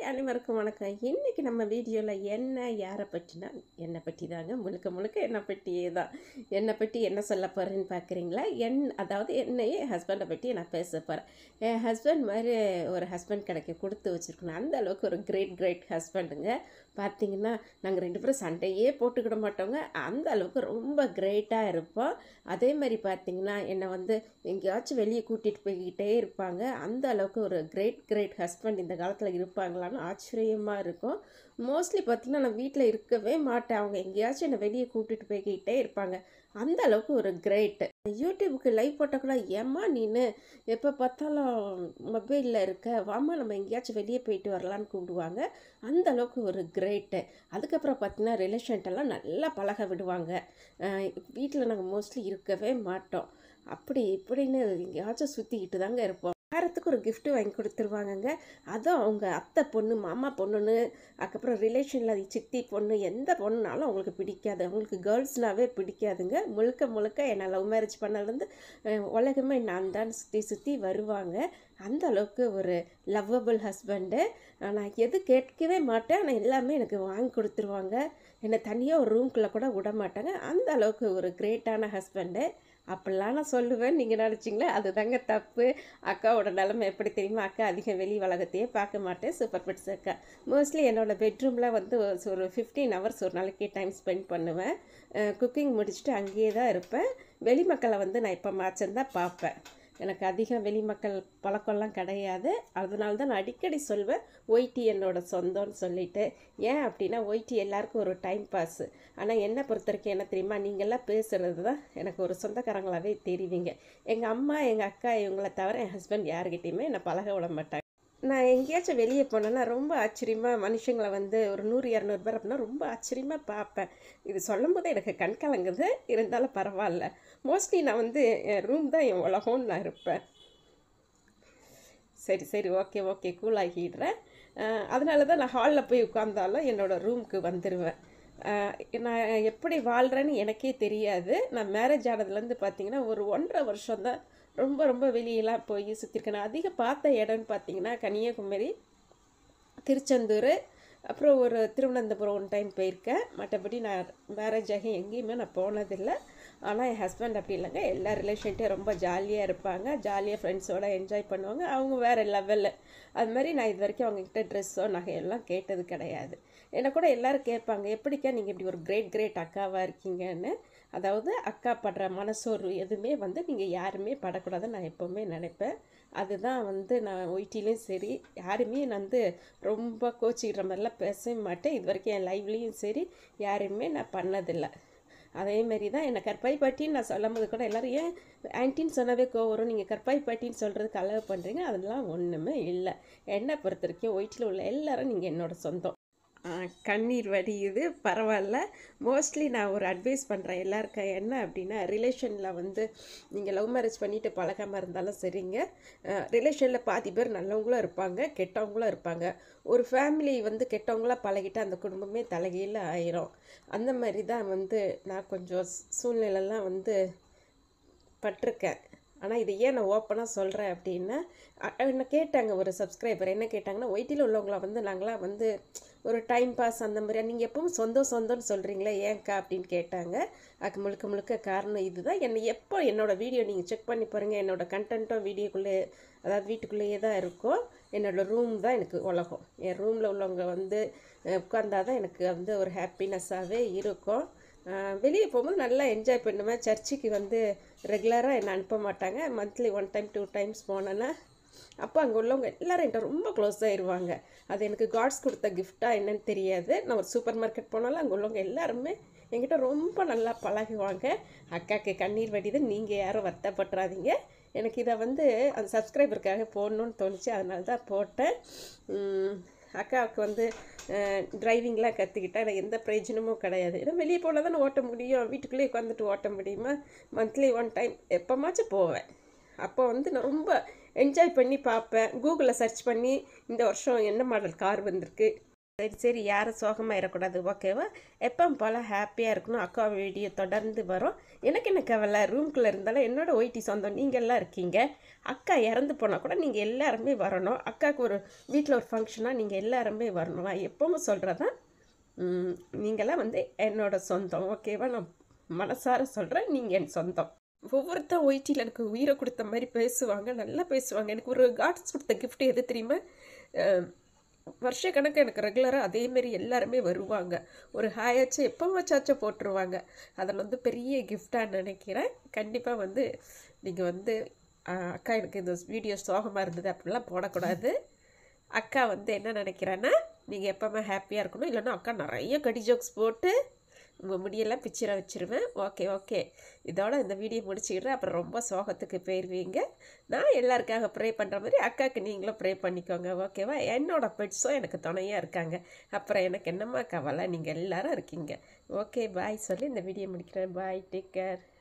அனைவருக்கும் வணக்கம். இன்னைக்கு நம்ம வீடியோவில் யாரை பற்றினா என்னை பற்றி தாங்க. முழுக்க முழுக்க என்னை பற்றியே தான். என்னை பற்றி என்ன சொல்ல போகிறேன்னு பார்க்குறீங்களா? அதாவது என்னையே என் ஹஸ்பண்டை பற்றி நான் பேச போகிறேன். என் ஹஸ்பண்ட் மாதிரி ஒரு ஹஸ்பண்ட் கிடைக்க கொடுத்து வச்சுருக்கணும். அந்த அளவுக்கு ஒரு கிரேட் ஹஸ்பண்டுங்க. பார்த்திங்கன்னா நாங்கள் 2 பேரும் சண்டையே போட்டுக்கிட மாட்டோங்க. அந்த அளவுக்கு ரொம்ப கிரேட்டாக இருப்போம். அதே மாதிரி பார்த்திங்கன்னா என்னை வந்து எங்கேயாச்சும் வெளியே கூட்டிகிட்டு போய்கிட்டே இருப்பாங்க. அந்த அளவுக்கு ஒரு கிரேட் ஹஸ்பண்ட் இந்த காலத்தில் இருப்பாங்களான்னு ஆச்சரியமாக இருக்கும். மோஸ்ட்லி பார்த்திங்கன்னா நான் வீட்டில் இருக்கவே மாட்டேன். அவங்க எங்கேயாச்சும் என்னை வெளியே கூட்டிகிட்டு போய்கிட்டே இருப்பாங்க. அந்த அளவுக்கு ஒரு கிரேட்டு. யூடியூபுக்கு லைவ் போட்டால் கூட ஏம்மா நீனு எப்போ பார்த்தாலும் மொபைலில் இருக்க, வாம்மா நம்ம எங்கேயாச்சும் வெளியே போயிட்டு வரலான்னு கூப்பிடுவாங்க. அந்த அளவுக்கு ஒரு கிரேட்டு. அதுக்கப்புறம் பார்த்திங்கன்னா ரிலேஷன்ட்டெல்லாம் நல்லா பழக விடுவாங்க. வீட்டில் நாங்கள் மோஸ்ட்லி இருக்கவே மாட்டோம். அப்படி இப்படின்னு எங்கேயாச்சும் சுற்றிக்கிட்டு தாங்க இருப்போம். வாரத்துக்கு ஒரு கிஃப்ட்டு வாங்கி கொடுத்துருவாங்கங்க. அதுவும் அவங்க அத்தை பொண்ணு, மாமா பொண்ணுன்னு, அதுக்கப்புறம் ரிலேஷனில் அது சித்தி பொண்ணு, எந்த பொண்ணுனாலும் அவங்களுக்கு பிடிக்காது. அவங்களுக்கு கேர்ள்ஸ்னாவே பிடிக்காதுங்க. முழுக்க என்னை லவ் மேரேஜ் பண்ணலேருந்து உலகமே நான் தான் சுற்றி வருவாங்க. அந்த அளவுக்கு ஒரு லவ்வபிள் ஹஸ்பண்டு. நான் எது கேட்கவே மாட்டேன், ஆனால் எல்லாமே எனக்கு வாங்கி கொடுத்துருவாங்க. என்னை தனியாக ஒரு ரூம்குள்ளே கூட விட மாட்டாங்க. அந்த அளவுக்கு ஒரு கிரேட்டான ஹஸ்பண்டு. அப்படிலாம் நான் சொல்லுவேன். நீங்கள் நினச்சிங்களே, அதுதாங்க தப்பு. அக்காவோட நிலமை எப்படி தெரியுமா? அக்கா அதிகம் வெளி உலகத்தையே பார்க்க மாட்டேன். சூப்பர் பெட்ஸ் அக்கா. மோஸ்ட்லி என்னோடய பெட்ரூமில் வந்து ஒரு 15 ஹவர்ஸ் ஒரு நாளைக்கு டைம் ஸ்பெண்ட் பண்ணுவேன். குக்கிங் முடிச்சுட்டு அங்கேயே தான் இருப்பேன். வெளி மக்களை வந்து நான் இப்போ மாச்சந்தான் பார்ப்பேன். எனக்கு அதிகம் வெளி மக்கள் பழக்கம்லாம் கிடையாது. அதனால தான் நான் அடிக்கடி சொல்வேன் ஒய்டி என்னோடய சொந்தம்னு சொல்லிட்டு. ஏன் அப்படின்னா ஒய்டி எல்லாருக்கும் ஒரு டைம் பாஸு. ஆனால் என்னை பொறுத்த வரைக்கும் என்ன தெரியுமா, நீங்கள்லாம் பேசுகிறது தான் எனக்கு ஒரு சொந்தக்காரங்களாகவே தெரிவிங்க. எங்கள் அம்மா, எங்கள் அக்கா இவங்களை தவிர என் ஹஸ்பண்ட் யார்கிட்டையுமே என்னை பழக விட மாட்டாங்க. நான் எங்கேயாச்சும் வெளியே போனேன்னா ரொம்ப ஆச்சரியமாக மனுஷங்களை வந்து ஒரு 100-200 பேர் அப்படின்னா ரொம்ப ஆச்சரியமாக பார்ப்பேன். இது சொல்லும் போது எனக்கு கண் கலங்குது. இருந்தாலும் பரவாயில்ல. மோஸ்ட்லி நான் வந்து என் ரூம் தான் என் உலகம்னு நான் இருப்பேன். சரி ஓகே கூலாகிடுறேன். அதனால தான் நான் ஹாலில் போய் உட்காந்தாலும் என்னோடய ரூமுக்கு வந்துடுவேன். நான் எப்படி வாழ்கிறேன்னு எனக்கே தெரியாது. நான் மேரேஜ் ஆனதுலேருந்து பார்த்திங்கன்னா ஒரு 1.5 வருஷம் தான் ரொம்ப வெளியெல்லாம் போய் சுற்றிருக்கேன். நான் அதிகம் பார்த்த இடம்னு பார்த்திங்கன்னா கன்னியாகுமரி, திருச்செந்தூர், அப்புறம் ஒரு திருவனந்தபுரம் ஒன் டைம் போயிருக்கேன். மற்றபடி நான் மேரேஜ் ஆகி எங்கேயுமே நான் போனதில்லை. ஆனால் என் ஹஸ்பண்ட் அப்படி இல்லைங்க. எல்லா ரிலேஷன்ட்டையும் ரொம்ப ஜாலியாக இருப்பாங்க. ஜாலியாக ஃப்ரெண்ட்ஸோடு என்ஜாய் பண்ணுவாங்க. அவங்க வேறு லெவலில். அது மாதிரி நான் இது வரைக்கும் அவங்கக்கிட்ட ட்ரெஸ்ஸோ நகையெல்லாம் கேட்டது கிடையாது. என்னை கூட எல்லோரும் கேட்பாங்க, எப்படிக்கா நீங்கள் இப்படி ஒரு கிரேட் அக்காவாக இருக்கீங்கன்னு. அதாவது அக்கா படுற மனசோர்வு எதுவுமே வந்து நீங்கள் யாருமே படக்கூடாதுன்னு நான் எப்போவுமே நினைப்பேன். அதுதான் வந்து நான் ஒய்டிலையும் சரி, யாருமே நான் வந்து ரொம்ப கோச்சிக்கிற மாதிரிலாம் பேசவே மாட்டேன். இது வரைக்கும் என் லைவ்லேயும் சரி யாருமே நான் பண்ணதில்லை. அதேமாரி தான் என்னை கற்பாய் பாட்டின்னு நான் சொல்லும் போது கூட எல்லோரும் ஏன் ஆன்ட்டின்னு சொன்னாவே வரும், நீங்கள் கற்பாய் பாட்டின்னு சொல்கிறதுக்கு அலோவ் பண்ணுறீங்க. அதெல்லாம் ஒன்றுமே இல்லை. என்னை பொறுத்த வரைக்கும் ஒய்டியில் உள்ள எல்லோரும் நீங்கள் என்னோடய சொந்தம். கண்ணீர் வடியுது, பரவாயில்ல. மோஸ்ட்லி நான் ஒரு அட்வைஸ் பண்ணுறேன் எல்லாருக்கும். என்ன அப்படின்னா, ரிலேஷனில் வந்து நீங்கள் லவ் மேரேஜ் பண்ணிவிட்டு பழகாமல் இருந்தாலும் சரிங்க, ரிலேஷனில் பாதி பேர் நல்லவங்களும் இருப்பாங்க, கெட்டவங்களும் இருப்பாங்க. ஒரு ஃபேமிலி வந்து கெட்டவங்களாக பழகிட்டு அந்த குடும்பமே தலைகீழ ஆயிரும். அந்த மாதிரி தான் வந்து நான் கொஞ்சம் சூழ்நிலைலாம் வந்து பட்டிருக்கேன். ஆனால் இது ஏன் நான் ஓப்பனாக சொல்கிறேன் அப்படின்னா, என்ன கேட்டாங்க ஒரு சப்ஸ்கிரைபர், என்ன கேட்டாங்கன்னா, ஒய்டியில் உள்ளவங்கள வந்து நாங்களாம் வந்து ஒரு டைம் பாஸ் அந்த மாதிரியா, நீங்கள் எப்பவும் சொந்தம்னு சொல்கிறீங்களே ஏன்க்கா அப்படின்னு கேட்டாங்க. அதுக்கு முழுக்க காரணம் இதுதான். என்னோடய வீடியோ நீங்கள் செக் பண்ணி பாருங்கள். என்னோடய கண்டென்ட்டும் வீடியோக்குள்ளே, அதாவது வீட்டுக்குள்ளேயே தான் இருக்கும். என்னோடய ரூம் தான் எனக்கு உலகம். என் ரூமில் உள்ளவங்க வந்து உட்கார்ந்தால் தான் எனக்கு வந்து ஒரு ஹாப்பினஸ்ஸாகவே இருக்கும். வெளியே போகும்போது நல்லா என்ஜாய் பண்ணுவேன். சர்ச்சுக்கு வந்து ரெகுலராக என்னை அனுப்ப மாட்டாங்க. மந்த்லி 1 டைம் 2 டைம்ஸ் போனேன்னா அப்போ அங்கே உள்ளவங்க எல்லோரும் என்கிட்ட ரொம்ப க்ளோஸ் ஆகிடுவாங்க. அது எனக்கு காட்ஸ் கொடுத்த கிஃப்டாக என்னன்னு தெரியாது. நான் ஒரு சூப்பர் மார்க்கெட் போனாலும் அங்கே உள்ளவங்க எல்லாருமே என்கிட்ட ரொம்ப நல்லா பழகுவாங்க. அக்காவுக்கு கண்ணீர் வடிது, நீங்கள் யாரும் வருத்தப்பட்டுறாதீங்க. எனக்கு இதை வந்து அந்த சப்ஸ்கிரைபருக்காக போடணுன்னு தோணுச்சு, அதனால தான் போட்டேன். அக்காவுக்கு வந்து டிரைவிங்லாம் கற்றுக்கிட்டா எனக்கு எந்த பிரயோஜனமும் கிடையாது. ஏன்னா வெளியே போனால் தானே ஓட்ட முடியும். வீட்டுக்குள்ளேயே உட்காந்துட்டு ஓட்ட முடியுமா? மந்த்லி 1 டைம் எப்போமாச்சும் போவேன். அப்போ வந்து நான் ரொம்ப என்ஜாய் பண்ணி பார்ப்பேன். கூகுளில் சர்ச் பண்ணி இந்த வருஷம் என்ன மாடல் கார் வந்திருக்கு, சரி சரி, யாரும் சோகமாயிடக்கூடாது, ஓகேவா? எப்பவும் போல் ஹாப்பியாக இருக்கணும். அக்கா வீடியோ தொடர்ந்து வரும். எனக்கு என்ன கவலை, ரூம்குள்ளே இருந்தாலும் என்னோட ஒய்டி சொந்தம் நீங்கள்லாம் இருக்கீங்க. அக்கா இறந்து போனால் கூட நீங்கள் எல்லாருமே வரணும். அக்காவுக்கு ஒரு வீட்டில் ஒரு ஃபங்க்ஷனாக நீங்கள் எல்லாருமே வரணும். நான் எப்பவும் சொல்கிறதான், நீங்களாம் வந்து என்னோட சொந்தம், ஓகேவா? நான் மனசார சொல்கிறேன், நீங்கள் என் சொந்தம். ஒவ்வொருத்தர் ஒய்டியில் எனக்கு உயிரை கொடுத்த மாதிரி பேசுவாங்க, நல்லா பேசுவாங்க. எனக்கு ஒரு காட்ஸ் கொடுத்த கிஃப்ட் எது தெரியுமா? வருஷ கணக்கு எனக்கு ரெகுலராக அதேமாரி எல்லாருமே வருவாங்க. ஒரு ஹாயாச்சும் எப்போ வச்சாச்சும் போட்டுருவாங்க. அதில் வந்து பெரிய கிஃப்டாக நினைக்கிறேன். கண்டிப்பாக வந்து நீங்கள் வந்து அக்கா எனக்கு இந்த வீடியோ சோகமாக இருந்தது அப்படிலாம் போடக்கூடாது. அக்கா வந்து என்ன நினைக்கிறேன்னா, நீங்கள் எப்போவுமே ஹாப்பியாக இருக்கணும். இல்லைன்னா அக்கா நிறைய கடி ஜோக்ஸ் போட்டு உங்கள் முடியெல்லாம் பிச்சிட வச்சுருவேன். ஓகே ஓகே, இதோட இந்த வீடியோ முடிச்சுக்கிறேன். அப்புறம் ரொம்ப சோகத்துக்கு போயிடுவீங்க. நான் எல்லாருக்காக ப்ரே பண்ணுற மாதிரி அக்காவுக்கு நீங்களும் ப்ரே பண்ணிக்கோங்க, ஓகேவா? என்னோட பெட்ஸும் எனக்கு துணையாக இருக்காங்க. அப்புறம் எனக்கு என்னம்மா கவலை, நீங்கள் எல்லாரும் இருக்கீங்க. ஓகே, பாய் சொல்லி இந்த வீடியோ முடிக்கிறேன். Bye, take care.